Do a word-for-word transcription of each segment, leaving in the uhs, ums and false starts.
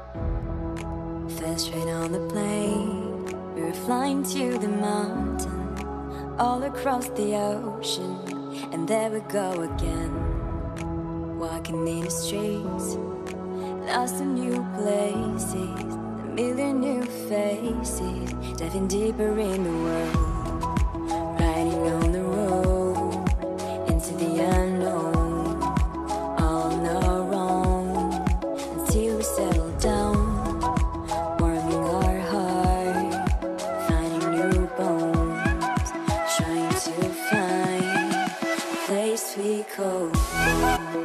Fell straight on the plane, we were flying to the mountain, all across the ocean, and there we go again. Walking in the streets, lost in new places, a million new faces, diving deeper in the world, riding on the road, into the unknown, all on our own, until we settle down, warming our heart, finding new bones, trying to find a place we call home.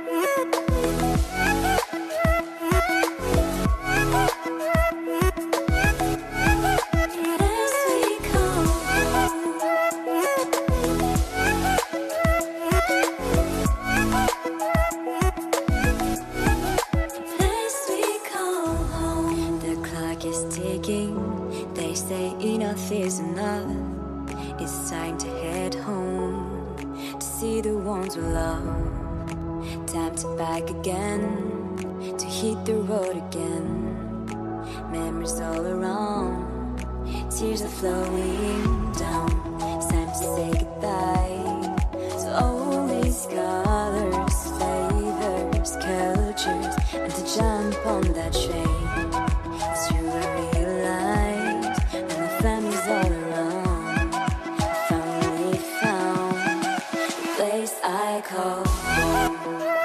They say enough is enough. It's time to head home, to see the ones we love. Time to back again, to hit the road again. Memories all around, tears are flowing down. It's time to say goodbye to all these colors, flavors, cultures, and to jump on that train. It's true, I realize when my family's all around, I finally found the place I call home.